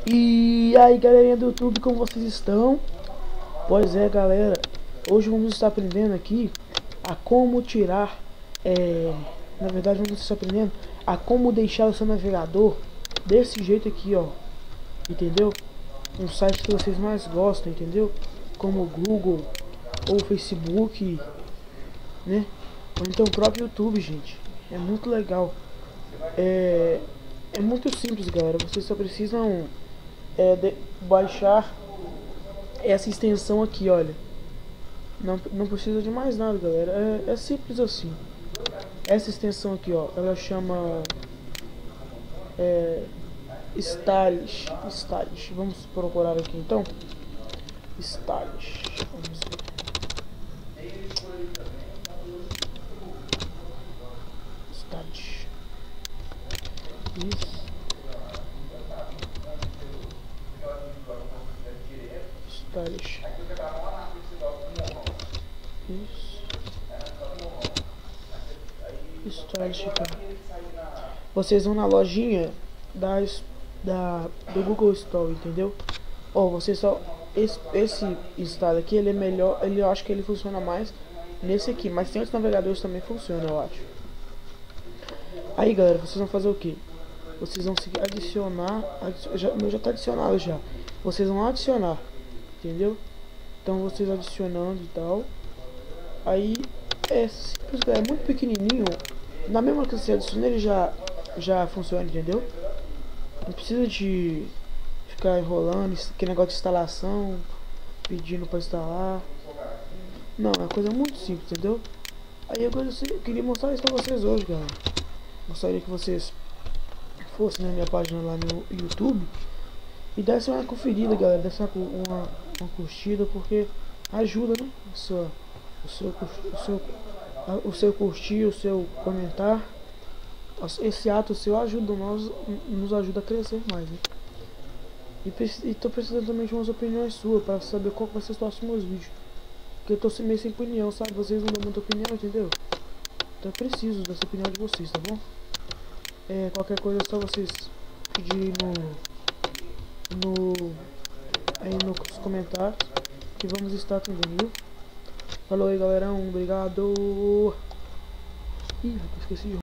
E aí, galerinha do YouTube, como vocês estão? Pois é, galera, hoje vamos estar aprendendo aqui a como tirar, na verdade vamos estar aprendendo a como deixar o seu navegador desse jeito aqui, ó, entendeu? Um site que vocês mais gostam, entendeu? Como o Google ou o Facebook, né? Ou então o próprio YouTube, gente. É muito legal. É muito simples, galera. Vocês só precisam baixar essa extensão aqui, olha. Não precisa de mais nada, galera. É simples assim. Essa extensão aqui, ó, ela chama Stylish. Vamos procurar aqui então. Stylish. Vamos ver. Stylish. Isso. Stylish. Isso. Stylish, cara. Vocês vão na lojinha do Google Store, entendeu? Ó, você só esse estado aqui, ele é melhor, eu acho que ele funciona mais nesse aqui, mas tem outros navegadores também funcionam, eu acho. Aí, galera, vocês vão fazer o que? Vocês vão seguir adicionar, meu já tá adicionado já. Vocês vão adicionar, entendeu? Então vocês adicionando e tal. Aí é simples, é muito pequenininho. Na mesma que você adiciona, ele já funciona, entendeu? Não precisa de ficar enrolando, que negócio de instalação, pedindo para instalar. Não, é uma coisa muito simples, entendeu? Aí agora eu queria mostrar isso pra vocês hoje, galera. Gostaria que vocês fossem na minha página lá no YouTube e dessem uma conferida, galera. Dessem uma curtida, porque ajuda, né? O seu curtir, o seu comentar. Esse ato seu ajuda nos ajuda a crescer mais, né? E tô precisando também de umas opiniões suas para saber qual vai ser os próximos vídeos. Porque eu tô meio sem opinião, sabe? Vocês não dão muita opinião, entendeu? Então eu preciso dessa opinião de vocês, tá bom? Qualquer coisa é só vocês pedir aí nos comentários que vamos estar atendendo, viu? Falou aí, galerão. Obrigado. Ih, esqueci de